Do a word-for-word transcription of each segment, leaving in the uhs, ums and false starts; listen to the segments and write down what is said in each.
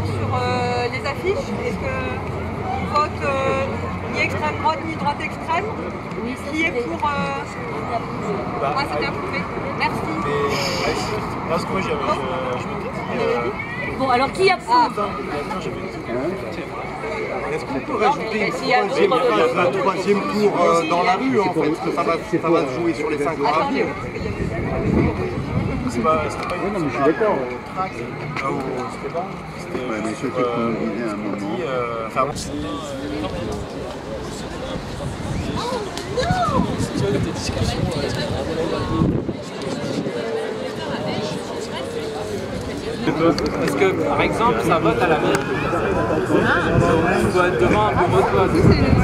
sur euh, les affiches. Est-ce que on vote euh, ni extrême droite ni droite extrême? Oui, qui est pour... Euh... Bah, ah, c'était approuvé. Merci. Mais, parce que moi, je, je, je me dis... Euh... Bon, alors qui approuve? Est-ce qu'on peut rajouter une troisième, un troisième tour euh, dans la rue, en fait, parce que ça va, ça va se jouer sur les cinq ans à venir. C'est pas, c'est pas une... Non, mais je suis d'accord. Ah, c'était pas... Ouais, mais je sais qu'on disait à un moment... Enfin, Est-ce que, par exemple, ça vote à la mairie? On doit être devant un bureau de vote.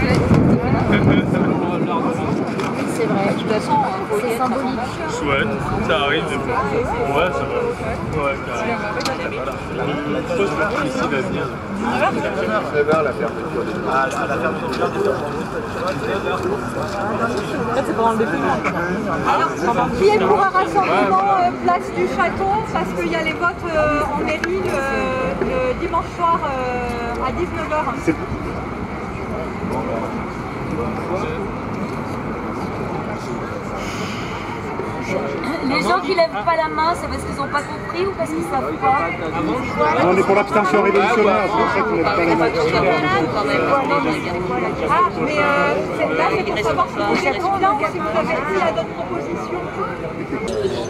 C'est vrai, de toute façon, c'est symbolique. Chouette, ça arrive. Ouais, ça va. Ouais, carrément. Une grosse partie ici d'avenir. neuf heures, la fermeture des... Ah, la fermeture des... C'est pendant le début. Alors, qui est pour un rassemblement euh, place du Château? Parce qu'il y a les votes euh, en mairie le, le dimanche soir euh, à dix-neuf heures. Les gens qui lèvent pas la main, c'est parce qu'ils n'ont pas compris ou parce qu'ils savent pas? On est pour l'abstention révolutionnaire, c'est pour ça qu'on lève pas la main. Ah, mais euh, là, c'est pour savoir si vous êtes là ou si vous avez dit la d'autres propositions.